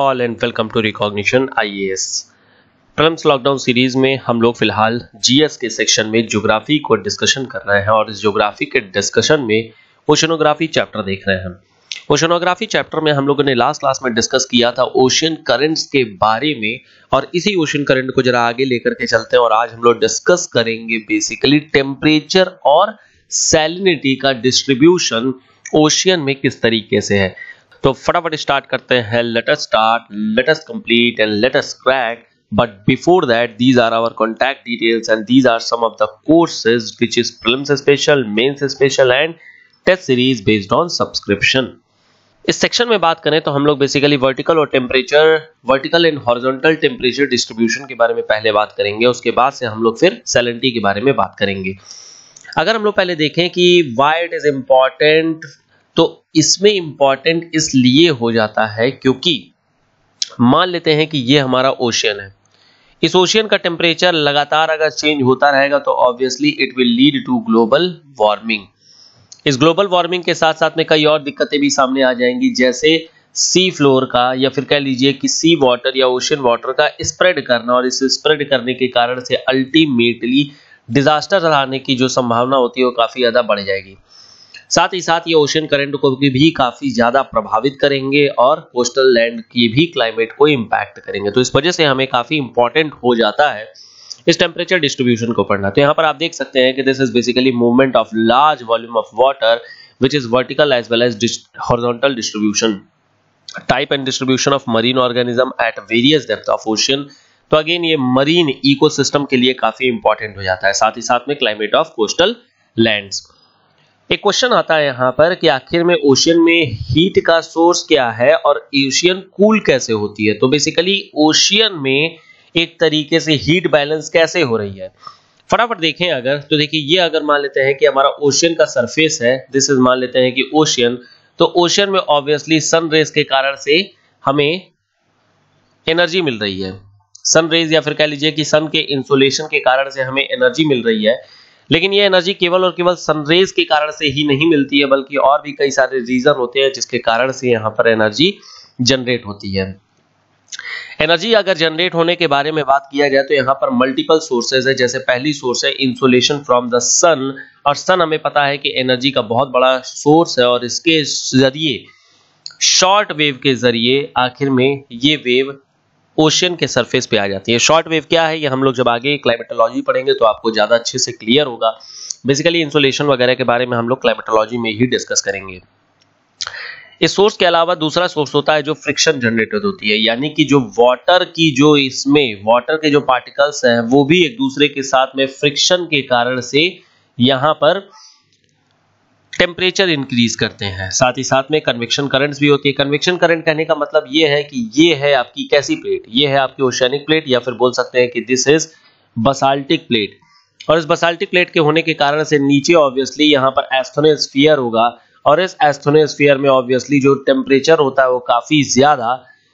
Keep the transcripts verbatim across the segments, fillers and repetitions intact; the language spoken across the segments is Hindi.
All and welcome to recognition IAS. Prelims lockdown series में हम लोग फिलहाल जीएस के सेक्शन में ज्योग्राफी को डिस्कशन कर रहे हैं और इस ज्योग्राफी के डिस्कशन में ओशनोग्राफी चैप्टर देख रहे हैं। ओशनोग्राफी चैप्टर में हम लोगों ने लास्ट क्लास में डिस्कस किया था ओशियन करंट्स के बारे में और इसी ओशियन करंट को जरा आगे लेकर के चलते हैं और आज हम लोग डिस्कस करेंगे बेसिकली टेम्परेचर और सैलिनिटी का डिस्ट्रीब्यूशन ओशियन में किस तरीके से है। तो फटाफट स्टार्ट करते हैं। Let us start, let us complete and let us crack, but before that these are our contact details and these are some of the courses which is prelims special, mains special and test series based on subscription। इस सेक्शन में बात करें तो हम लोग बेसिकली वर्टिकल और temperature, vertical and horizontal temperature distribution के बारे में पहले बात करेंगे, उसके बाद से हम लोग फिर सैलिनिटी के बारे में बात करेंगे। अगर हम लोग पहले देखें कि व्हाई इट इज इम्पॉर्टेंट, तो इसमें इम्पॉर्टेंट इसलिए हो जाता है क्योंकि मान लेते हैं कि ये हमारा ओशियन है। इस ओशियन का टेम्परेचर लगातार अगर चेंज होता रहेगा तो obviously it will lead to global warming. इस ग्लोबल वार्मिंग के साथ साथ में कई और दिक्कतें भी सामने आ जाएंगी, जैसे सी फ्लोर का या फिर कह लीजिए कि सी वाटर या ओशियन वाटर का स्प्रेड करना, और इस स्प्रेड करने के कारण से अल्टीमेटली डिजास्टर आने की जो संभावना होती है वो काफी ज्यादा बढ़ जाएगी। साथ ही साथ ये ओशियन करंट को भी काफी ज्यादा प्रभावित करेंगे और कोस्टल लैंड की भी क्लाइमेट को इम्पैक्ट करेंगे। तो इस वजह से हमें काफी इंपॉर्टेंट हो जाता है इस टेम्परेचर डिस्ट्रीब्यूशन को पढ़ना। तो यहाँ पर आप देख सकते हैं कि this is basically movement of large volume of water which is vertical as well as horizontal distribution, type and distribution of marine organism at various depth of ocean. तो अगेन ये मरीन इकोसिस्टम के लिए काफी इंपॉर्टेंट हो जाता है, साथ ही साथ में क्लाइमेट ऑफ कोस्टल लैंड्स। एक क्वेश्चन आता है यहाँ पर कि आखिर में ओशियन में हीट का सोर्स क्या है और ओशियन कूल कैसे होती है। तो बेसिकली ओशियन में एक तरीके से हीट बैलेंस कैसे हो रही है, फटाफट देखें। अगर तो देखिए ये अगर मान लेते हैं कि हमारा ओशियन का सरफेस है, दिस इज मान लेते हैं कि ओशियन, तो ओशियन में ऑब्वियसली सन रेज के कारण से हमें एनर्जी मिल रही है। सन रेज या फिर कह लीजिए कि सन के इंसोलेशन के कारण से हमें एनर्जी मिल रही है, लेकिन ये एनर्जी केवल और केवल सनरेज के कारण से ही नहीं मिलती है, बल्कि और भी कई सारे रीजन होते हैं जिसके कारण से यहाँ पर एनर्जी जनरेट होती है। एनर्जी अगर जनरेट होने के बारे में बात किया जाए तो यहाँ पर मल्टीपल सोर्सेज है। जैसे पहली सोर्स है इंसोलेशन फ्रॉम द सन, और सन हमें पता है कि एनर्जी का बहुत बड़ा सोर्स है और इसके जरिए शॉर्ट वेव के जरिए आखिर में ये वेव ओशियन के सरफेस पे आ जाती है। शॉर्ट वेव क्या है ये हम लोग जब आगे क्लाइमेटोलॉजी पढ़ेंगे तो आपको ज्यादा अच्छे से क्लियर होगा। बेसिकली इंसोलेशन वगैरह के बारे में हम लोग क्लाइमेटोलॉजी में ही डिस्कस करेंगे। इस सोर्स के अलावा दूसरा सोर्स होता है जो फ्रिक्शन जनरेटेड होती है, यानी कि जो वाटर की जो इसमें वाटर के जो पार्टिकल्स हैं वो भी एक दूसरे के साथ में फ्रिक्शन के कारण से यहाँ पर टेम्परेचर इंक्रीज करते हैं। साथ ही साथ में कन्वेक्शन करंट्स भी होती है। कन्वेक्शन करंट कहने का मतलब ये है कि ये है आपकी कैसी प्लेट, ये है आपकी ओशियनिक प्लेट, या फिर बोल सकते हैं कि दिस इज बसाल्टिक प्लेट। और इस बसाल्टिक प्लेट के होने के कारण से नीचे ऑब्वियसली यहाँ पर एस्थोनोस्फीयर होगा, और इस एस्थोनोस्फीयर में ऑब्वियसली जो टेम्परेचर होता है वो काफी ज्यादा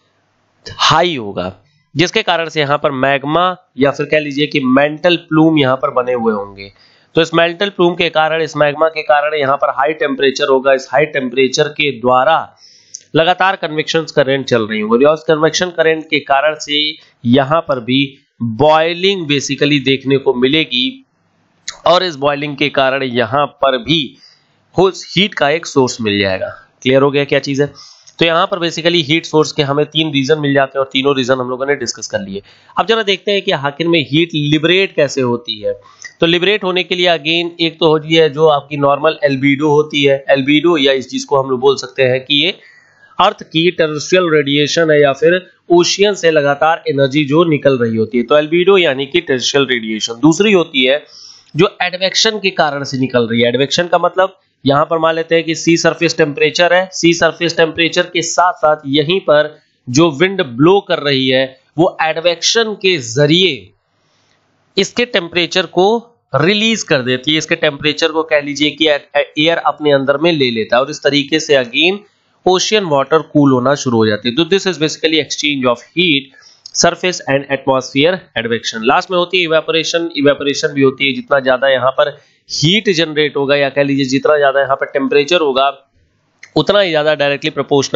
हाई होगा, जिसके कारण से यहाँ पर मैग्मा या फिर कह लीजिए कि मेंटल प्लूम यहाँ पर बने हुए होंगे। तो इस मेंटल प्लूम के कारण, इस मैग्मा के कारण यहाँ पर हाई टेम्परेचर होगा। इस हाई टेम्परेचर के द्वारा लगातार कन्वेक्शन करंट चल रही होंगी और इस कन्वेक्शन करंट के कारण से यहाँ पर भी बॉइलिंग बेसिकली देखने को मिलेगी, और इस बॉइलिंग के कारण यहाँ पर भी हीट का एक सोर्स मिल जाएगा। क्लियर हो गया क्या चीज है। तो यहाँ पर बेसिकली हीट सोर्स के हमें तीन रीजन मिल जाते हैं और तीनों रीजन हम लोगों ने डिस्कस कर लिए। अब जरा देखते हैं कि आखिर में हीट लिबरेट कैसे होती है। तो लिबरेट होने के लिए अगेन एक तो होती है जो आपकी नॉर्मल एल्बिडो होती है। एल्बिडो या इस चीज को हम लोग बोल सकते हैं कि ये अर्थ की टेरेस्ट्रियल रेडिएशन है या फिर ओशियन से लगातार एनर्जी जो निकल रही होती है। तो एल्बिडो यानी कि टेरेस्ट्रियल रेडिएशन। दूसरी होती है जो एडवेक्शन के कारण से निकल रही है। एडवेक्शन का मतलब यहाँ पर मान लेते हैं कि सी सरफेस टेम्परेचर है, सी सरफेस टेम्परेचर के साथ साथ यहीं पर जो विंड ब्लो कर रही है वो एडवेक्शन के जरिए इसके टेम्परेचर को रिलीज कर देती है। इसके टेम्परेचर को कह लीजिए कि एयर अपने अंदर में ले लेता है और इस तरीके से अगेन ओशियन वाटर कूल होना शुरू हो जाती है। तो this is basically exchange of heat, surface and atmosphere advection. Last में होती है इवेपोरेशन। इवेपोरेशन भी होती है, जितना ज्यादा यहाँ पर हीट जनरेट होगा या कह लीजिए जितना ज्यादा यहाँ पर टेम्परेचर होगा उतना ही ज्यादा डायरेक्टली प्रोपोर्शनल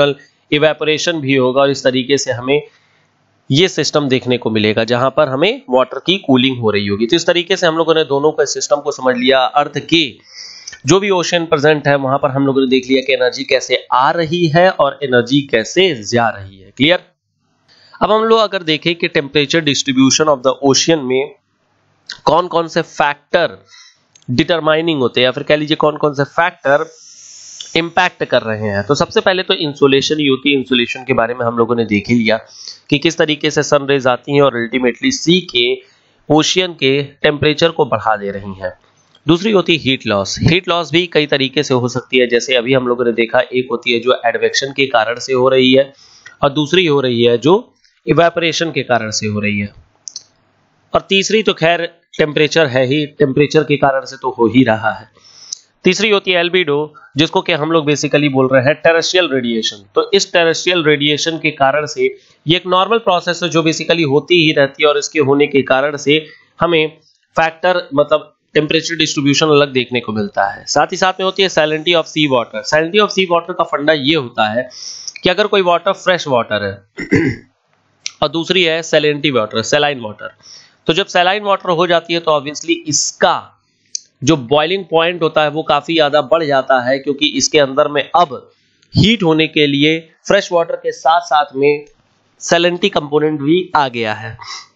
इवेपोरेशन भी होगा और इस तरीके से हमें ये सिस्टम देखने को मिलेगा जहां पर हमें वाटर की कूलिंग हो रही होगी। तो इस तरीके से हम लोगों ने दोनों का सिस्टम को समझ लिया। अर्थ के जो भी ओशन प्रेजेंट है वहां पर हम लोगों ने देख लिया कि एनर्जी कैसे आ रही है और एनर्जी कैसे जा रही है। क्लियर। अब हम लोग अगर देखें कि temperature distribution of the ocean में कौन कौन से फैक्टर डिटरमाइनिंग होते हैं या फिर कह लीजिए कौन कौन से फैक्टर इंपैक्ट कर रहे हैं, तो सबसे पहले तो इंसुलेशन ही होती है। इंसुलेशन के बारे में हम लोगों ने देख ही लिया कि किस तरीके से सन रेज आती हैं और अल्टीमेटली सी के ओशियन के टेम्परेचर को बढ़ा दे रही हैं। दूसरी होती है हीट लॉस। हीट लॉस भी कई तरीके से हो सकती है, जैसे अभी हम लोगों ने देखा एक होती है जो एडवेक्शन के कारण से हो रही है और दूसरी हो रही है जो इवेपोरेशन के कारण से हो रही है, और तीसरी तो खैर टेम्परेचर है ही, टेम्परेचर के कारण से तो हो ही रहा है। तीसरी होती है एल्बिडो, जिसको कि हम लोग बेसिकली बोल रहे हैं टेरेस्ट्रियल रेडिएशन। तो इस टेरेस्ट्रियल रेडिएशन के कारण से ये एक नॉर्मल प्रोसेस है जो बेसिकली होती ही रहती है और इसके होने के कारण से हमें फैक्टर मतलब टेम्परेचर डिस्ट्रीब्यूशन अलग देखने को मिलता है। साथ ही साथ में होती है salinity of sea water. Salinity of sea water का फंडा ये होता है कि अगर कोई वाटर फ्रेश वाटर है और दूसरी है सैलिनिटी वाटर, सैलाइन वाटर, तो जब सैलाइन वाटर हो जाती है तो ऑब्वियसली इसका जो बॉइलिंग पॉइंट होता है वो काफी ज्यादा बढ़ जाता है, क्योंकि इसके अंदर में अब हीट होने के लिए फ्रेश वाटर के साथ साथ में सैलिनिटी कंपोनेंट भी आ गया है।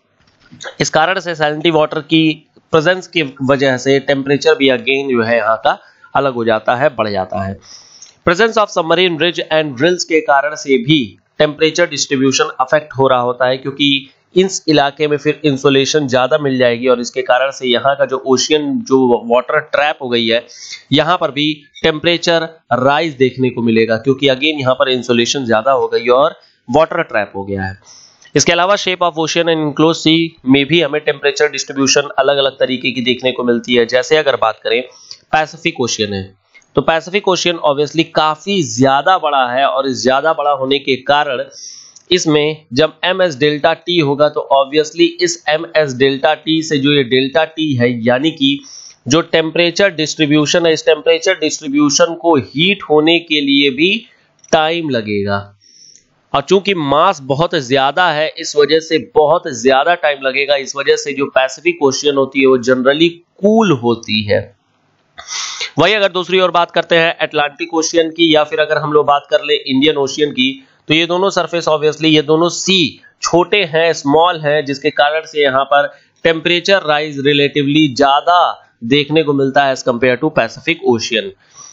इस कारण से सैलिनिटी वाटर की प्रेजेंस की वजह से टेम्परेचर भी अगेन जो है यहाँ का अलग हो जाता है, बढ़ जाता है। Presence of submarine ridge and drills के कारण से भी टेम्परेचर डिस्ट्रीब्यूशन अफेक्ट हो रहा होता है, क्योंकि इस इलाके में फिर इंसुलेशन ज्यादा मिल जाएगी और इसके कारण से यहाँ का जो ओशियन जो वाटर ट्रैप हो गई है यहाँ पर भी टेम्परेचर राइज देखने को मिलेगा, क्योंकि अगेन यहाँ पर इंसुलेशन ज्यादा हो गई और वाटर ट्रैप हो गया है। इसके अलावा shape of ocean and enclose sea में भी हमें टेम्परेचर डिस्ट्रीब्यूशन अलग अलग तरीके की देखने को मिलती है। जैसे अगर बात करें पैसिफिक ओशियन है, तो पैसिफिक ओशियन ऑब्वियसली काफी ज्यादा बड़ा है और इस ज्यादा बड़ा होने के कारण इसमें जब एम एस डेल्टा टी होगा तो ऑब्वियसली इस एम एस डेल्टा टी से जो ये डेल्टा टी है यानी कि जो टेम्परेचर डिस्ट्रीब्यूशन है, इस टेम्परेचर डिस्ट्रीब्यूशन को हीट होने के लिए भी टाइम लगेगा, और चूंकि मास बहुत ज्यादा है इस वजह से बहुत ज्यादा टाइम लगेगा। इस वजह से जो पैसिफिक ओशियन होती है वो जनरली कूल होती है। वही अगर दूसरी ओर बात करते हैं अटलांटिक ओशियन की या फिर अगर हम लोग बात कर ले इंडियन ओशियन की, तो ये दोनों सरफेस ऑब्वियसली ये दोनों सी छोटे हैं, स्मॉल हैं, जिसके कारण से यहाँ पर टेम्परेचर राइज रिलेटिवली ज्यादा देखने को मिलता है as compare to Pacific ocean.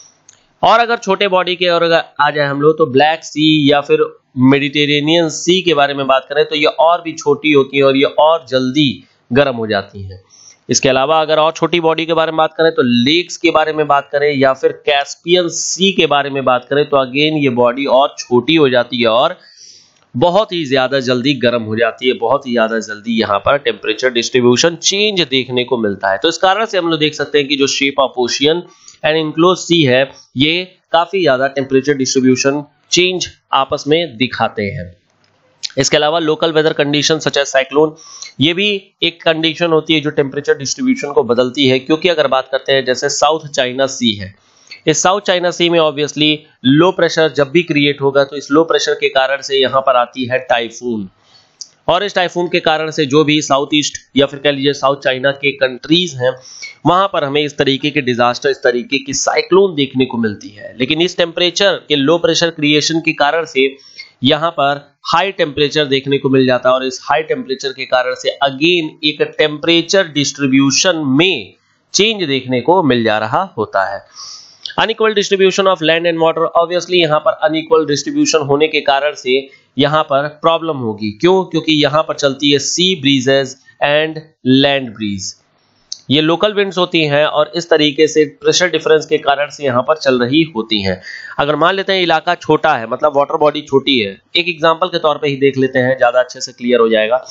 और अगर छोटे बॉडी के और अगर आ जाए हम लोग तो ब्लैक सी या फिर मेडिटेरेनियन सी के बारे में बात करें तो ये और भी छोटी होती है और ये और जल्दी गर्म हो जाती हैं। इसके अलावा अगर और छोटी बॉडी के बारे में बात करें तो लेक्स के बारे में बात करें या फिर कैस्पियन सी के बारे में बात करें तो अगेन ये बॉडी और छोटी हो जाती है और बहुत ही ज्यादा जल्दी गर्म हो जाती है, बहुत ही ज्यादा जल्दी यहाँ पर टेम्परेचर डिस्ट्रीब्यूशन चेंज देखने को मिलता है। तो इस कारण से हम लोग देख सकते हैं कि जो shape of ocean and enclose sea है ये काफी ज्यादा टेम्परेचर डिस्ट्रीब्यूशन चेंज आपस में दिखाते हैं। इसके अलावा local weather condition such as cyclone, ये भी एक कंडीशन होती है जो टेम्परेचर डिस्ट्रीब्यूशन को बदलती है, क्योंकि अगर बात करते हैं जैसे साउथ चाइना सी है, इस साउथ चाइना सी में ऑब्वियसली लो प्रेशर जब भी क्रिएट होगा तो इस लो प्रेशर के कारण से यहाँ पर आती है टाइफून, और इस टाइफून के कारण से जो भी साउथ ईस्ट या फिर कह लीजिए साउथ चाइना के कंट्रीज हैं वहां पर हमें इस तरीके के डिजास्टर, इस तरीके की साइक्लोन देखने को मिलती है। लेकिन इस टेम्परेचर के लो प्रेशर क्रिएशन के कारण से यहाँ पर हाई टेम्परेचर देखने को मिल जाता है और इस हाई टेम्परेचर के कारण से अगेन एक टेम्परेचर डिस्ट्रीब्यूशन में चेंज देखने को मिल जा रहा होता है। Unequal distribution of land and water, obviously यहाँ पर अनइक्वल डिस्ट्रीब्यूशन होने के कारण से यहाँ पर प्रॉब्लम होगी। क्यों? क्योंकि यहाँ पर चलती है sea breezes and land breeze, ये लोकल विंड्स होती हैं और इस तरीके से प्रेशर डिफरेंस के कारण से यहाँ पर चल रही होती हैं। अगर मान लेते हैं इलाका छोटा है, मतलब वाटर बॉडी छोटी है, एक एग्जांपल के तौर पे ही देख लेते हैं, ज्यादा अच्छे से क्लियर हो जाएगा।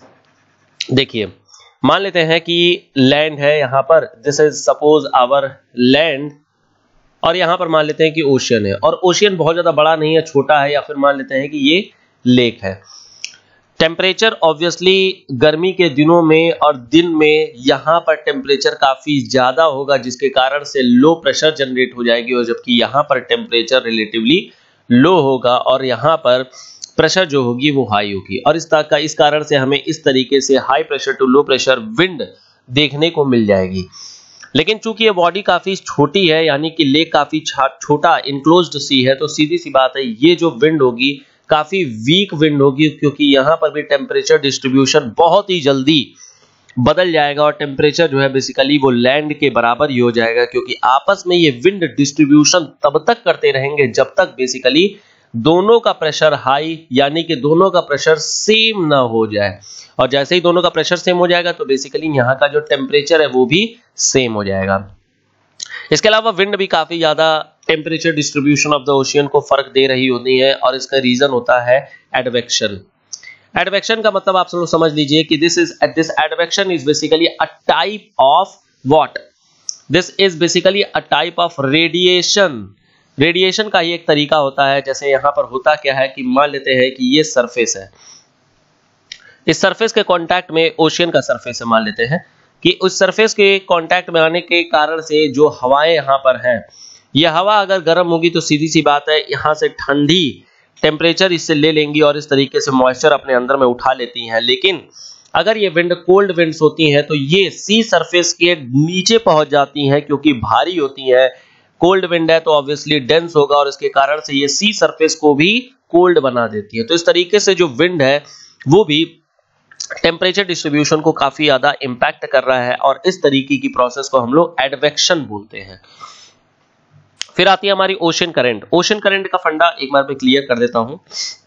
देखिए मान लेते हैं कि लैंड है यहाँ पर, this is suppose our land, और यहाँ पर मान लेते हैं कि ओशियन है, और ओशियन बहुत ज्यादा बड़ा नहीं है, छोटा है, या फिर मान लेते हैं कि ये लेक है। टेम्परेचर ऑब्वियसली गर्मी के दिनों में और दिन में यहाँ पर टेम्परेचर काफी ज्यादा होगा, जिसके कारण से लो प्रेशर जनरेट हो जाएगी, और जबकि यहाँ पर टेम्परेचर रिलेटिवली लो होगा और यहाँ पर प्रेशर जो होगी वो हाई होगी, और इस का इस कारण से हमें इस तरीके से high pressure to low pressure wind देखने को मिल जाएगी। लेकिन चूंकि ये बॉडी काफी छोटी है, यानी कि लेक काफी छोटा इनक्लोज्ड सी है, तो सीधी सी बात है ये जो विंड होगी काफी वीक विंड होगी, क्योंकि यहाँ पर भी टेम्परेचर डिस्ट्रीब्यूशन बहुत ही जल्दी बदल जाएगा और टेम्परेचर जो है बेसिकली वो लैंड के बराबर ही हो जाएगा, क्योंकि आपस में ये विंड डिस्ट्रीब्यूशन तब तक करते रहेंगे जब तक बेसिकली दोनों का प्रेशर हाई, यानी कि दोनों का प्रेशर सेम ना हो जाए। और जैसे ही दोनों का प्रेशर सेम हो जाएगा तो बेसिकली यहाँ का जो टेम्परेचर है वो भी सेम हो जाएगा। इसके अलावा विंड भी काफी ज्यादा temperature distribution of the ocean को फर्क दे रही होती है, और इसका रीजन होता है एडवेक्शन। एडवेक्शन का मतलब आप सब लोग समझ लीजिए कि this is this advection is basically a type of what, this is basically a type of radiation. Radiation का ही एक तरीका होता है। जैसे यहाँ पर होता क्या है कि मान लेते हैं कि ये सरफेस है, इस सरफेस के कांटेक्ट में ओशियन का सरफेस है, मान लेते हैं कि उस सरफेस के कांटेक्ट में आने के कारण से जो हवाएं यहाँ पर हैं, ये हवा अगर गर्म होगी तो सीधी सी बात है यहाँ से ठंडी टेम्परेचर इससे ले लेंगी और इस तरीके से मॉइस्चर अपने अंदर में उठा लेती हैं। लेकिन अगर ये विंड कोल्ड विंड्स होती हैं तो ये सी सरफेस के नीचे पहुंच जाती हैं, क्योंकि भारी होती हैं। कोल्ड विंड है तो ऑब्वियसली डेंस होगा और इसके कारण से ये सी सरफेस को भी कोल्ड बना देती है। तो इस तरीके से जो विंड है वो भी टेम्परेचर डिस्ट्रीब्यूशन को काफी ज्यादा इंपैक्ट कर रहा है, और इस तरीके की प्रोसेस को हम लोग एडवेक्शन बोलते हैं। फिर आती है हमारी ओशन करंट। ओशन करंट का फंडा एक बार मैं क्लियर कर देता हूं।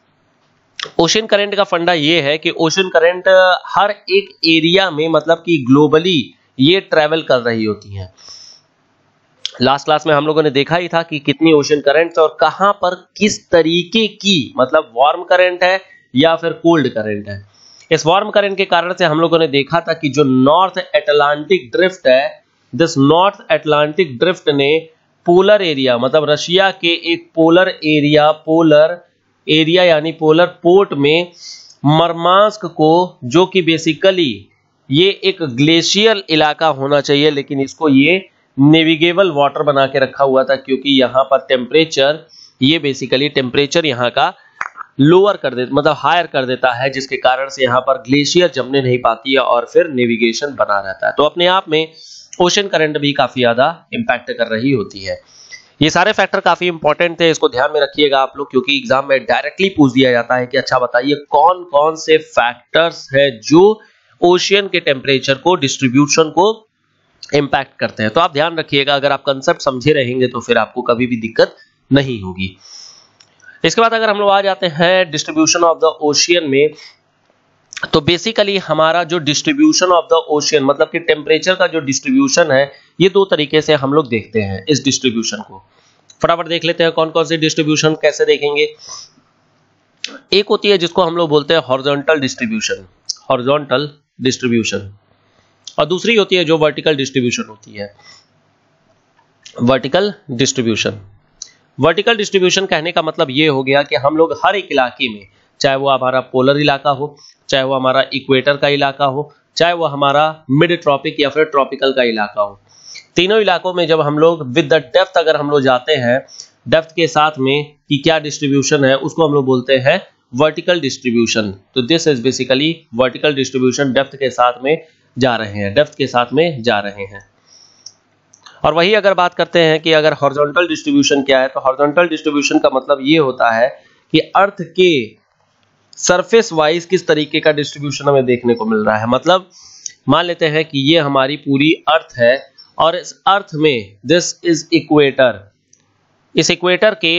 ओशन करंट का फंडा ये है कि ओशन करंट हर एक एरिया में, मतलब कि ग्लोबली ये ट्रेवल कर रही होती हैं। लास्ट क्लास में हम लोगों ने देखा ही था कि कितनी ओशन करंट्स और कहां पर किस तरीके की, मतलब वार्म करंट है या फिर कोल्ड करंट है। इस वार्म करंट के कारण से हम लोगों ने देखा था कि जो नॉर्थ अटलांटिक ड्रिफ्ट है, दिस नॉर्थ अटलांटिक ड्रिफ्ट ने पोलर एरिया, मतलब रशिया के एक पोलर एरिया, पोलर एरिया यानी पोलर पोर्ट में मरमांस्क को, जो कि बेसिकली ये एक ग्लेशियर इलाका होना चाहिए, लेकिन इसको ये नेविगेबल वाटर बना के रखा हुआ था, क्योंकि यहाँ पर टेम्परेचर, ये बेसिकली टेम्परेचर यहाँ का लोअर कर देता, मतलब हायर कर देता है, जिसके कारण से यहाँ पर ग्लेशियर जमने नहीं पाती है और फिर नेविगेशन बना रहता है। तो अपने आप में ओशन करंट भी काफी ज्यादा इंपैक्ट कर रही होती है। ये सारे फैक्टर काफी इंपॉर्टेंट थे, इसको ध्यान में रखिएगा आप लोग, क्योंकि एग्जाम में डायरेक्टली पूछ दिया जाता है कि अच्छा बताइए कौन कौन से फैक्टर्स है जो ओशियन के टेम्परेचर को, डिस्ट्रीब्यूशन को इंपैक्ट करते हैं। तो आप ध्यान रखिएगा, अगर आप कंसेप्ट समझे रहेंगे तो फिर आपको कभी भी दिक्कत नहीं होगी। इसके बाद अगर हम लोग आ जाते हैं डिस्ट्रीब्यूशन ऑफ द ओशियन में, तो बेसिकली हमारा जो डिस्ट्रीब्यूशन ऑफ द ओशियन, मतलब कि टेम्परेचर का जो डिस्ट्रीब्यूशन है, ये दो तरीके से हम लोग देखते हैं इस डिस्ट्रीब्यूशन को। फटाफट देख लेते हैं कौन कौन से डिस्ट्रीब्यूशन कैसे देखेंगे। एक होती है जिसको हम लोग बोलते हैं हॉरिजॉन्टल डिस्ट्रीब्यूशन, हॉरिजॉन्टल डिस्ट्रीब्यूशन, और दूसरी होती है जो वर्टिकल डिस्ट्रीब्यूशन होती है, वर्टिकल डिस्ट्रीब्यूशन। वर्टिकल डिस्ट्रीब्यूशन कहने का मतलब ये हो गया कि हम लोग हर एक इलाके में, चाहे वो हमारा पोलर इलाका हो, चाहे वो हमारा इक्वेटर का इलाका हो, चाहे वो हमारा मिड ट्रॉपिक या फिर ट्रॉपिकल का इलाका हो, तीनों इलाकों में जब हम लोग विद द डेप्थ अगर हम लोग जाते हैं, डेप्थ के साथ में कि क्या डिस्ट्रीब्यूशन है, उसको हम लोग बोलते हैं वर्टिकल डिस्ट्रीब्यूशन। तो this is basically vertical distribution, depth के साथ में जा रहे हैं, डेप्थ के साथ में जा रहे हैं। और वही अगर बात करते हैं कि अगर हॉरिजॉन्टल डिस्ट्रीब्यूशन क्या है, तो हॉरिजॉन्टल डिस्ट्रीब्यूशन का मतलब ये होता है कि अर्थ के सरफेस वाइज किस तरीके का डिस्ट्रीब्यूशन हमें देखने को मिल रहा है। मतलब मान लेते हैं कि ये हमारी पूरी अर्थ है और इस अर्थ में दिस इज इक्वेटर, इस इक्वेटर के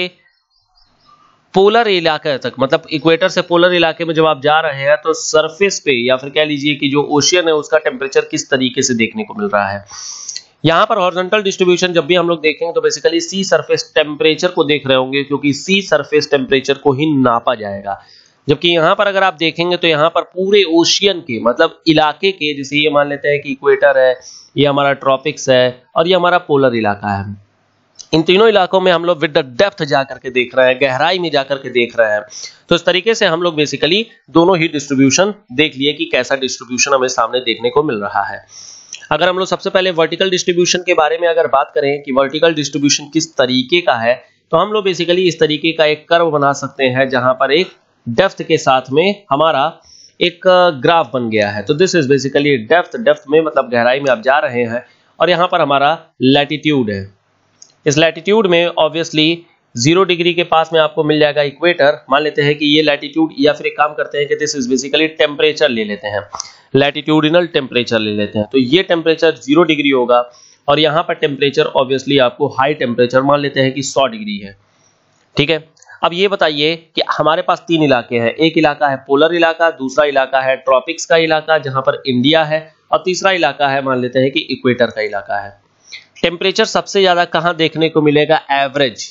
पोलर इलाके तक, मतलब इक्वेटर से पोलर इलाके में जब आप जा रहे हैं तो सरफेस पे या फिर कह लीजिए कि जो ओशियन है उसका टेम्परेचर किस तरीके से देखने को मिल रहा है। यहाँ पर हॉरिजॉन्टल डिस्ट्रीब्यूशन जब भी हम लोग देखेंगे तो बेसिकली सी सरफेस टेम्परेचर को देख रहे होंगे, क्योंकि सी सरफेस टेम्परेचर को ही नापा जाएगा। जबकि यहाँ पर अगर आप देखेंगे तो यहाँ पर पूरे ओशियन के, मतलब इलाके के, जैसे ये मान लेते हैं कि इक्वेटर है, ये हमारा ट्रॉपिक्स है और ये हमारा पोलर इलाका है, इन तीनों इलाकों में हम लोग विद द डेप्थ जाकर के देख रहे हैं, गहराई में जाकर के देख रहे हैं। तो इस तरीके से हम लोग बेसिकली दोनों ही डिस्ट्रीब्यूशन देख लिए कि कैसा डिस्ट्रीब्यूशन हमें सामने देखने को मिल रहा है। अगर हम लोग सबसे पहले वर्टिकल डिस्ट्रीब्यूशन के बारे में अगर बात करें कि वर्टिकल डिस्ट्रीब्यूशन किस तरीके का है, तो हम लोग बेसिकली इस तरीके का एक कर्व बना सकते हैं जहां पर एक डेप्थ के साथ में हमारा एक ग्राफ बन गया है। तो this is basically depth, depth में मतलब गहराई में आप जा रहे हैं, और यहाँ पर हमारा लैटिट्यूड है। इस लैटिट्यूड में ऑब्वियसली जीरो डिग्री के पास में आपको मिल जाएगा इक्वेटर। मान लेते हैं कि ये लैटिट्यूड, या फिर एक काम करते हैं कि दिस इज बेसिकली टेम्परेचर ले लेते हैं, लैटिट्यूडिनल टेम्परेचर ले लेते हैं। तो ये टेम्परेचर जीरो डिग्री होगा, और यहाँ पर टेम्परेचर ऑब्वियसली आपको हाई टेम्परेचर मान लेते हैं कि सौ डिग्री है। ठीक है, अब ये बताइए कि हमारे पास तीन इलाके हैं। एक इलाका है पोलर इलाका, दूसरा इलाका है ट्रॉपिक्स का इलाका जहां पर इंडिया है, और तीसरा इलाका है मान लेते हैं कि इक्वेटर का इलाका है। टेम्परेचर सबसे ज्यादा कहां देखने को मिलेगा? एवरेज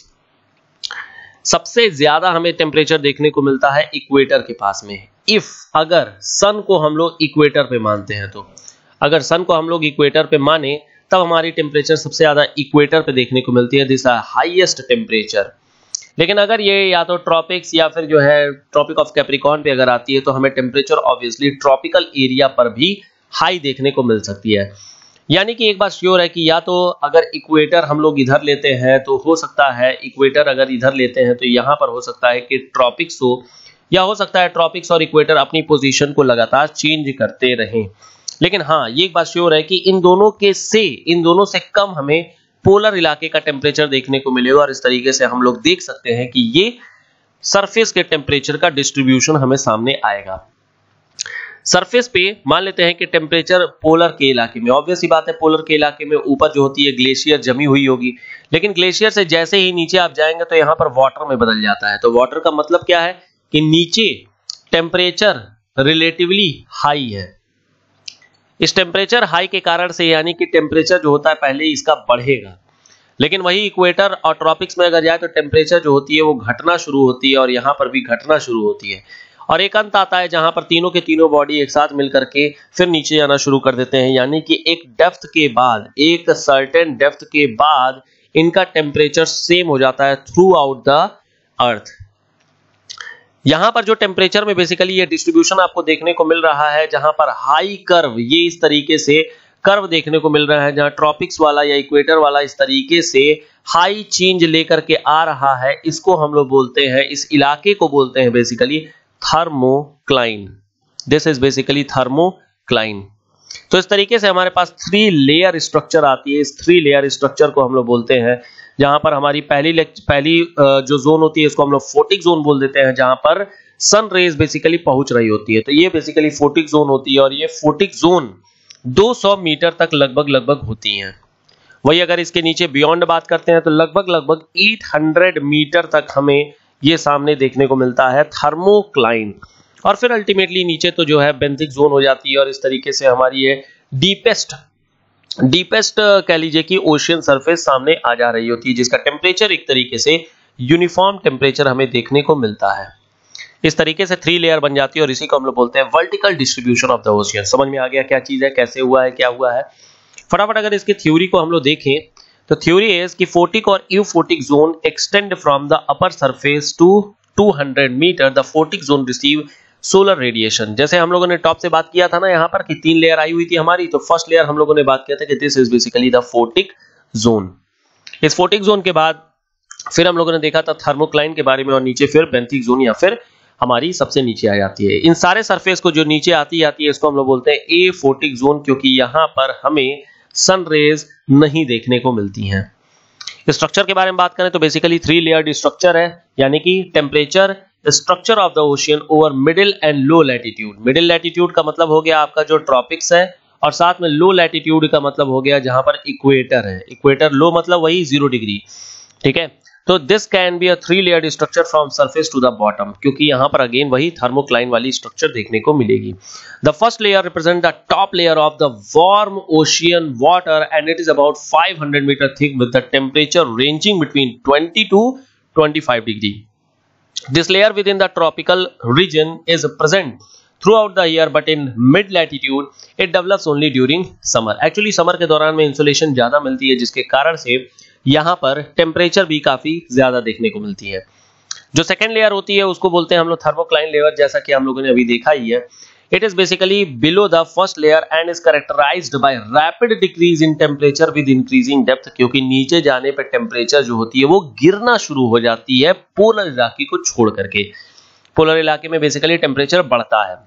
सबसे ज्यादा हमें टेम्परेचर देखने को मिलता है इक्वेटर के पास में। इफ अगर सन को हम लोग इक्वेटर पे मानते हैं, तो अगर सन को हम लोग इक्वेटर पे माने तब हमारी टेम्परेचर सबसे ज्यादा इक्वेटर पे देखने को मिलती है, दिस हाईएस्ट टेम्परेचर। लेकिन अगर ये या तो ट्रॉपिक्स या फिर जो है ट्रॉपिक ऑफ कैप्रिकॉर्न पे अगर आती है, तो हमें टेम्परेचर ऑब्वियसली ट्रॉपिकल एरिया पर भी हाई देखने को मिल सकती है। यानी कि एक बात श्योर है कि या तो अगर इक्वेटर हम लोग इधर लेते हैं तो हो सकता है, इक्वेटर अगर इधर लेते हैं तो यहाँ पर हो सकता है कि ट्रॉपिक्स हो, या हो सकता है ट्रॉपिक्स और इक्वेटर अपनी पोजीशन को लगातार चेंज करते रहें। लेकिन हाँ, ये एक बात श्योर है कि इन दोनों के से इन दोनों से कम हमें पोलर इलाके का टेम्परेचर देखने को मिलेगा, और इस तरीके से हम लोग देख सकते हैं कि ये सरफेस के टेम्परेचर का डिस्ट्रीब्यूशन हमें सामने आएगा। सरफेस पे मान लेते हैं कि टेम्परेचर पोलर के इलाके में, ऑब्वियस ही बात है पोलर के इलाके में ऊपर जो होती है ग्लेशियर जमी हुई होगी, लेकिन ग्लेशियर से जैसे ही नीचे आप जाएंगे तो यहाँ पर वाटर में बदल जाता है। तो वाटर का मतलब क्या है कि नीचे टेम्परेचर रिलेटिवली हाई है। इस टेम्परेचर हाई के कारण से यानी कि टेम्परेचर जो होता है पहले इसका बढ़ेगा, लेकिन वही इक्वेटर और ट्रॉपिक्स में अगर जाए तो टेम्परेचर जो होती है वो घटना शुरू होती है, और यहाँ पर भी घटना शुरू होती है, और एक अंत आता है जहां पर तीनों के तीनों बॉडी एक साथ मिलकर के फिर नीचे जाना शुरू कर देते हैं। यानी कि एक डेप्थ के बाद, एक सर्टेन डेप्थ के बाद इनका टेम्परेचर सेम हो जाता है थ्रू आउट द अर्थ। यहां पर जो टेम्परेचर में बेसिकली ये डिस्ट्रीब्यूशन आपको देखने को मिल रहा है, जहां पर हाई कर्व, ये इस तरीके से कर्व देखने को मिल रहा है, जहां ट्रॉपिक्स वाला या इक्वेटर वाला इस तरीके से हाई चेंज लेकर के आ रहा है, इसको हम लोग बोलते हैं, इस इलाके को बोलते हैं basically thermocline. This is basically thermocline. तो इस तरीके से हमारे पास थ्री लेयर स्ट्रक्चर आती है। इस थ्री लेयर स्ट्रक्चर को हम लोग बोलते हैं, जहां पर हमारी पहली पहली जो जोन होती है इसको हम लोग फोटिक जोन बोल देते हैं, जहां पर सन रेज बेसिकली पहुंच रही होती है। तो ये बेसिकली फोटिक जोन होती है, और ये फोटिक जोन दो सौ मीटर तक लगभग लगभग होती हैं। वही अगर इसके नीचे बियॉन्ड बात करते हैं तो लगभग लगभग आठ सौ मीटर तक हमें ये सामने देखने को मिलता है थर्मोक्लाइन। और फिर अल्टीमेटली नीचे तो जो है बेंथिक जोन हो जाती है, और इस तरीके से हमारी ये डीपेस्ट डीपेस्ट कह लीजिए कि ओशियन सरफेस सामने आ जा रही होती है, जिसका टेम्परेचर एक तरीके से यूनिफॉर्म टेम्परेचर हमें देखने को मिलता है। इस तरीके से थ्री लेयर बन जाती है, और इसी को हम लोग बोलते हैं vertical distribution of the ocean. समझ में आ गया क्या चीज है, कैसे हुआ है, क्या हुआ है? फटाफट अगर इसकी थ्योरी को हम लोग देखें तो थ्योरी इज कि फोटिक और euphotic zone extend from the upper surface to two hundred metre. The photic zone receive solar radiation. जैसे हम लोगों ने टॉप से बात किया था ना यहाँ पर कि तीन लेयर आई हुई थी हमारी, तो फर्स्ट लेयर हम लोगों ने बात किया था कि this is basically the photic zone. इस फोटिक जोन के बाद फिर हम लोगों ने देखा था थर्मोक्लाइन के बारे में, और नीचे फिर बेंथिक जोन या फिर हमारी सबसे नीचे आ जाती है। इन सारे सरफेस को जो नीचे आती आती है इसको हम लोग बोलते हैं ए फोटिक जोन, क्योंकि यहाँ पर हमें सन रेज नहीं देखने को मिलती हैं। स्ट्रक्चर के बारे में बात करें तो बेसिकली थ्री लेयर्ड स्ट्रक्चर है, यानी कि temperature structure of the ocean over middle and low latitude. Middle latitude का मतलब हो गया आपका जो ट्रॉपिक्स है, और साथ में लो लैटिट्यूड का मतलब हो गया जहां पर इक्वेटर है। इक्वेटर लो मतलब वही जीरो डिग्री, ठीक है। तो this can be a three layered structure from surface to the bottom, क्योंकि यहाँ पर अगेन वही थर्मोक्लाइन वाली स्ट्रक्चर देखने को मिलेगी। The first layer represent the top layer of the warm ocean water, and it is about five hundred metre thick with the temperature ranging between twenty to twenty five degree. This layer within the tropical region is present throughout the year, but in mid latitude it develops only during summer. Actually summer के दौरान में इंसुलेशन ज्यादा मिलती है, जिसके कारण से यहाँ पर टेम्परेचर भी काफी ज्यादा देखने को मिलती है। जो सेकेंड लेयर होती है उसको बोलते हैं हम लोग थर्मोक्लाइन लेयर, जैसा कि हम लोगों ने अभी देखा ही है। It is basically below the first layer and is characterized by rapid decrease in temperature with increasing depth, क्योंकि नीचे जाने पर टेम्परेचर जो होती है वो गिरना शुरू हो जाती है पोलर इलाके को छोड़ करके। पोलर इलाके में बेसिकली टेम्परेचर बढ़ता है।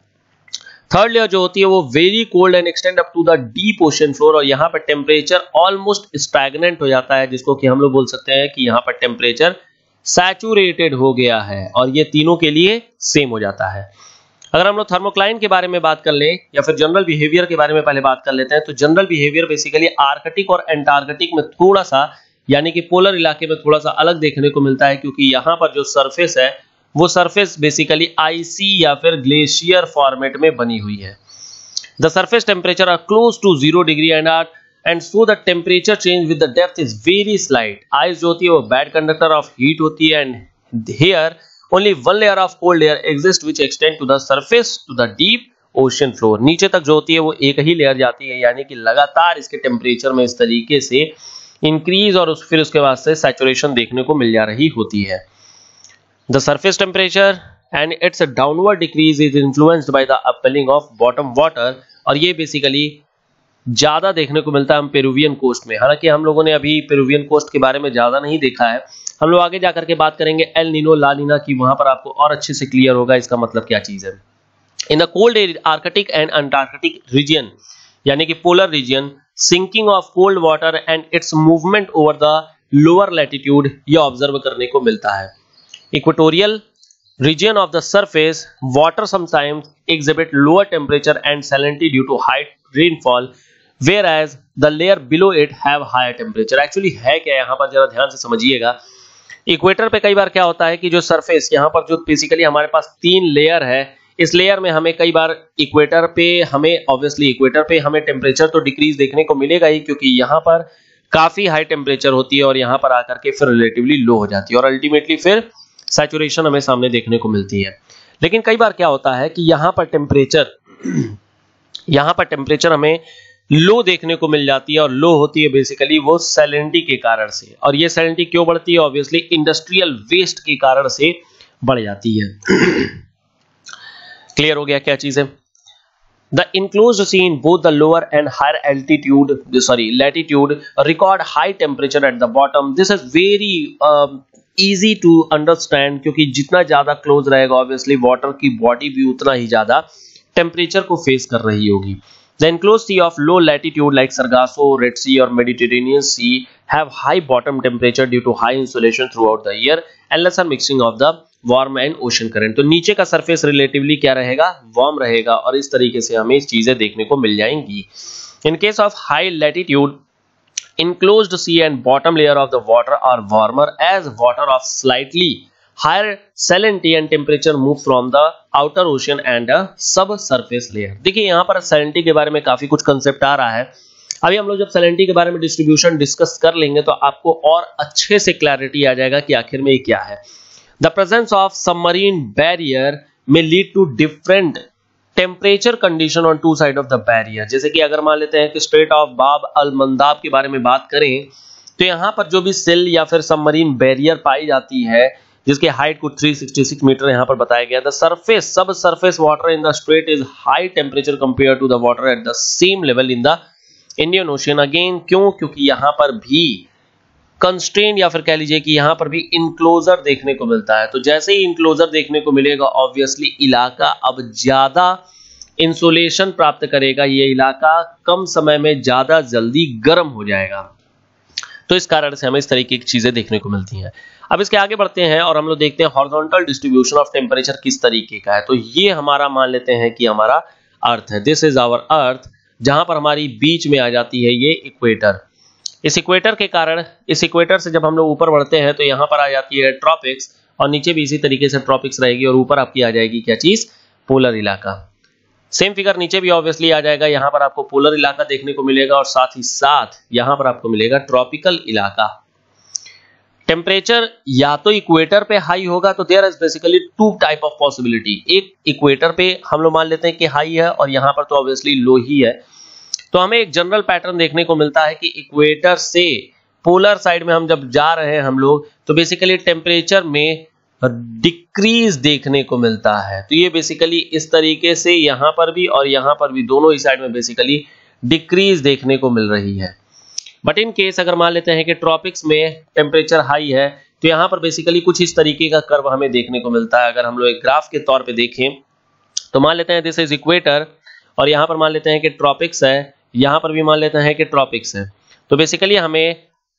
थर्ड लेयर जो होती है वो very cold and extend up to the deep ocean floor, और यहाँ पर टेम्परेचर ऑलमोस्ट स्टैग्नेंट हो जाता है, जिसको कि हम लोग बोल सकते हैं कि यहाँ पर टेम्परेचर सैचुरेटेड हो गया है, और ये तीनों के लिए सेम हो जाता है। अगर हम लोग थर्मोक्लाइन के बारे में बात कर लें या फिर जनरल बिहेवियर के बारे में पहले बात कर लेते हैं, तो जनरल बिहेवियर बेसिकली आर्कटिक और एंटार्कटिक में थोड़ा सा, यानी कि पोलर इलाके में थोड़ा सा अलग देखने को मिलता है, क्योंकि यहाँ पर जो सरफेस है वो सरफेस बेसिकली आईसी या फिर ग्लेशियर फॉर्मेट में बनी हुई है। The surface temperature are close to zero degree and are and so the temperature change with the depth is very slight. Ice जो होती है वो बैड कंडक्टर ऑफ हीट होती है, and here only one layer of cold air exists which extend to the surface to the deep ocean floor। नीचे तक जो होती है वो एक ही लेयर जाती है, यानी कि लगातार इसके टेम्परेचर में इस तरीके से इंक्रीज और उस, फिर उसके बाद से सैचुरेशन देखने को मिल जा रही होती है। The surface temperature and its downward decrease is influenced by the upwelling of bottom water, और ये बेसिकली ज्यादा देखने को मिलता है हम पेरुवियन कोस्ट में। हालांकि हम लोगों ने अभी पेरुवियन कोस्ट के बारे में ज्यादा नहीं देखा है, हम लोग आगे जाकर के बात करेंगे एल नीनो ला नीना की, वहां पर आपको और अच्छे से क्लियर होगा इसका मतलब क्या चीज है। In the cold Arctic and Antarctic region, यानी कि polar region, sinking of cold water and its movement over the lower latitude ये ऑब्जर्व करने को मिलता है। Equatorial region of the surface water sometimes exhibit lower temperature and salinity due to high rainfall, whereas the layer below it have higher temperature। Actually है क्या, यहाँ पर जरा ध्यान से समझिएगा। इक्वेटर पे कई बार क्या होता है कि जो सरफेस, यहाँ पर जो बेसिकली हमारे पास तीन लेयर है, इस लेयर में हमें कई बार इक्वेटर पे हमें ऑब्वियसली इक्वेटर पे हमें टेम्परेचर तो डिक्रीज देखने को मिलेगा ही, क्योंकि यहाँ पर काफी हाई टेम्परेचर होती है और यहाँ पर आकर के फिर रिलेटिवली लो हो जाती है, और अल्टीमेटली फिर सैचुरेशन हमें सामने देखने को मिलती है। लेकिन कई बार क्या होता है कि यहाँ पर टेम्परेचर यहाँ पर टेम्परेचर हमें लो देखने को मिल जाती है, और लो होती है बेसिकली वो सैलिनिटी के कारण से। और ये सैलिनिटी क्यों बढ़ती है? ऑब्वियसली इंडस्ट्रियल वेस्ट के कारण से बढ़ जाती है। क्लियर हो गया क्या चीज है? The enclosed sea in both the lower and higher altitude, sorry, latitude record high temperature at the bottom. This is very uh, easy to understand, क्योंकि जितना ज्यादा क्लोज रहेगा ऑब्वियसली वाटर की बॉडी भी उतना ही ज्यादा टेम्परेचर को फेस कर रही होगी। The enclosed sea of low latitude like Sargasso, Red Sea or Mediterranean Sea have high bottom temperature due to high insolation throughout the year and lesser mixing of the warm and ocean current। तो नीचे का सरफेस रिलेटिवली क्या रहेगा? वार्म रहेगा, और इस तरीके से हमें चीजें देखने को मिल जाएंगी। In case of high latitude, enclosed sea and bottom layer of the water are warmer as water of slightly higher salinity and temperature move from the outer ocean and a subsurface layer। देखिए यहाँ पर salinity के बारे में काफी कुछ कंसेप्ट आ रहा है। अभी हम लोग जब salinity के बारे में डिस्ट्रीब्यूशन डिस्कस कर लेंगे तो आपको और अच्छे से क्लैरिटी आ जाएगा कि आखिर में ये क्या है। The presence of submarine barrier may lead to different temperature condition on two side of the barrier। जैसे कि अगर मान लेते हैं कि स्ट्रेट ऑफ बाब अल मंदाब के बारे में बात करें, तो यहाँ पर जो भी सेल या फिर सबमरीन बैरियर पाई जाती है, जिसके हाइट को तीन सौ छियासठ मीटर यहाँ पर बताया गया। The surface sub surface water in the strait is high temperature compare to the water at the same level in the Indian ocean. Again क्यों? क्योंकि यहाँ पर भी कंस्ट्रेन या फिर कह लीजिए कि यहाँ पर भी इनक्लोजर देखने को मिलता है। तो जैसे ही इनक्लोजर देखने को मिलेगा ऑब्वियसली इलाका अब ज्यादा इंसुलेशन प्राप्त करेगा, ये इलाका कम समय में ज्यादा जल्दी गर्म हो जाएगा। तो इस कारण से हमें इस तरीके की चीजें देखने को मिलती हैं। अब इसके आगे बढ़ते हैं और हम लोग देखते हैं हॉरिजॉन्टल डिस्ट्रीब्यूशन ऑफ टेम्परेचर किस तरीके का है। तो ये हमारा मान लेते हैं कि हमारा अर्थ है, दिस इज आवर अर्थ, जहां पर हमारी बीच में आ जाती है ये इक्वेटर। इस इक्वेटर के कारण, इस इक्वेटर से जब हम लोग ऊपर बढ़ते हैं तो यहाँ पर आ जाती है ट्रॉपिक्स, और नीचे भी इसी तरीके से ट्रॉपिक्स रहेगी, और ऊपर आपकी आ जाएगी क्या चीज? पोलर इलाका। सेम फिगर नीचे भी ऑब्वियसली आ जाएगा, यहाँ पर आपको पोलर इलाका देखने को मिलेगा, और साथ ही साथ यहाँ पर आपको मिलेगा ट्रॉपिकल इलाका। टेम्परेचर या तो इक्वेटर पे हाई होगा, तो there is basically two type of possibility. एक इक्वेटर पे हम लोग मान लेते हैं कि हाई है, और यहाँ पर तो ऑब्वियसली लो ही है। तो हमें एक जनरल पैटर्न देखने को मिलता है कि इक्वेटर से पोलर साइड में हम जब जा रहे हैं हम लोग, तो बेसिकली टेम्परेचर में डिक्रीज देखने को मिलता है। तो ये बेसिकली इस तरीके से यहां पर भी और यहां पर भी दोनों ही साइड में बेसिकली डिक्रीज देखने को मिल रही है। बट इन केस अगर मान लेते हैं कि ट्रॉपिक्स में टेम्परेचर हाई है तो यहां पर बेसिकली कुछ इस तरीके का कर्व हमें देखने को मिलता है। अगर हम लोग एक ग्राफ के तौर पे देखें तो मान लेते हैं दिस इज इक्वेटर और यहां पर मान लेते हैं कि ट्रॉपिक्स है, यहां पर भी मान लेते हैं कि ट्रॉपिक्स है। तो बेसिकली हमें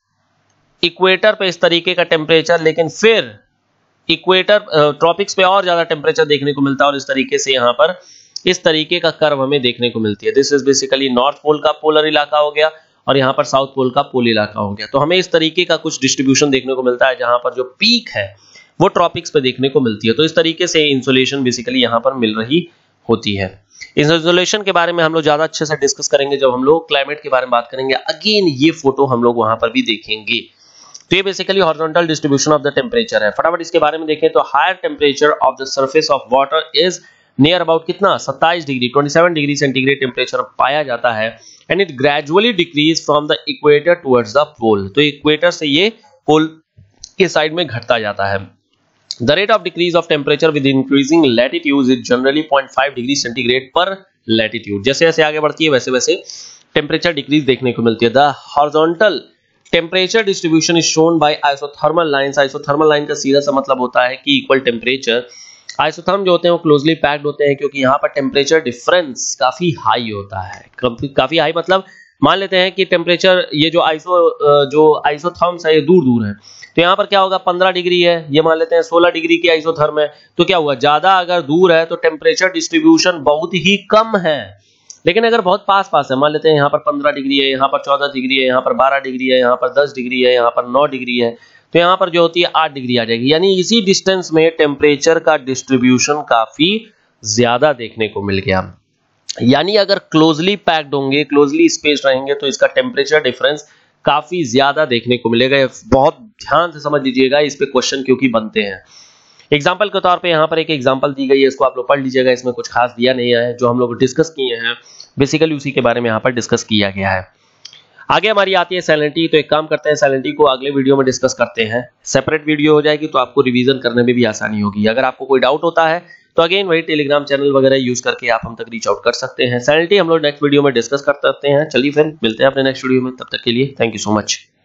इक्वेटर पे इस तरीके का टेम्परेचर, लेकिन फिर इक्वेटर ट्रॉपिक्स पे और ज्यादा टेम्परेचर देखने को मिलता है और इस तरीके से यहाँ पर इस तरीके का कर्व हमें देखने को मिलती है। This is basically north pole का पोलर इलाका हो गया और यहाँ पर साउथ पोल का पोल इलाका हो गया। तो हमें इस तरीके का कुछ डिस्ट्रीब्यूशन देखने को मिलता है जहां पर जो पीक है वो ट्रॉपिक्स पे देखने को मिलती है। तो इस तरीके से इंसुलेशन बेसिकली यहाँ पर मिल रही होती है। इस इंसुलेशन के बारे में हम लोग ज्यादा अच्छे से डिस्कस करेंगे जब हम लोग क्लाइमेट के बारे में बात करेंगे। अगेन ये फोटो हम लोग वहां पर भी देखेंगे। तो ये basically horizontal distribution of the temperature है। फटाफट इसके बारे में देखें तो higher temperature of the surface of water is near about कितना सत्ताईस डिग्री सत्ताईस डिग्री सेंटीग्रेड टेम्परेचर पाया जाता है and it gradually decrease from the equator towards the pole. तो इक्वेटर से ये पोल के साइड में घटता जाता है। The rate of decrease of temperature with increasing latitude is generally zero point five degree centigrade per latitude. जैसे जैसे आगे बढ़ती है वैसे वैसे टेम्परेचर डिक्रीज देखने को मिलती है। The horizontal temperature distribution is shown by isothermal lines. Isothermal line का सीधा सा मतलब होता है कि इक्वल टेम्परेचर। आइसोथर्म जो होते हैं वो क्लोजली पैक्ड होते हैं क्योंकि यहाँ पर टेम्परेचर डिफरेंस काफी हाई होता है। काफी हाई मतलब मान लेते हैं कि टेम्परेचर ये जो आइसो जो आइसोथर्म्स है ये दूर दूर है। तो यहाँ पर क्या होगा पंद्रह डिग्री है, ये मान लेते हैं सोलह डिग्री की आइसोथर्म है। तो क्या हुआ ज्यादा अगर दूर है तो टेम्परेचर डिस्ट्रीब्यूशन बहुत ही कम है। लेकिन अगर बहुत पास पास है, मान लेते हैं यहाँ पर पंद्रह डिग्री है, यहाँ पर चौदह डिग्री है, यहाँ पर बारह डिग्री है, यहाँ पर दस डिग्री है, यहाँ पर नौ डिग्री है, तो यहाँ पर जो होती है आठ डिग्री आ जाएगी। यानी इसी डिस्टेंस में टेम्परेचर का डिस्ट्रीब्यूशन काफी ज्यादा देखने को मिल गया। यानी अगर क्लोजली पैक्ड होंगे, क्लोजली स्पेस्ड रहेंगे तो इसका टेम्परेचर डिफरेंस काफी ज्यादा देखने को मिलेगा। बहुत ध्यान से समझ लीजिएगा इस पे क्वेश्चन क्योंकि बनते हैं। एग्जाम्पल के तौर पे यहाँ पर एक एग्जाम्पल दी गई है, इसको आप लोग पढ़ लीजिएगा। इसमें कुछ खास दिया नहीं है, जो हम लोग डिस्कस किए हैं बेसिकली उसी के बारे में यहाँ पर डिस्कस किया गया है। आगे हमारी आती है सैलिनिटी। तो एक काम करते हैं, सैलिनिटी को अगले वीडियो में डिस्कस करते हैं। सेपरेट वीडियो हो जाएगी तो आपको रिवीजन करने में भी आसानी होगी। अगर आपको कोई डाउट होता है तो अगेन वही टेलीग्राम चैनल वगैरह यूज करके आप हम तक रीच आउट कर सकते हैं। सैलिनिटी हम लोग नेक्स्ट वीडियो में डिस्कस कर सकते हैं। चलिए फिर मिलते हैं अपने नेक्स्ट वीडियो में, तब तक के लिए थैंक यू सो मच।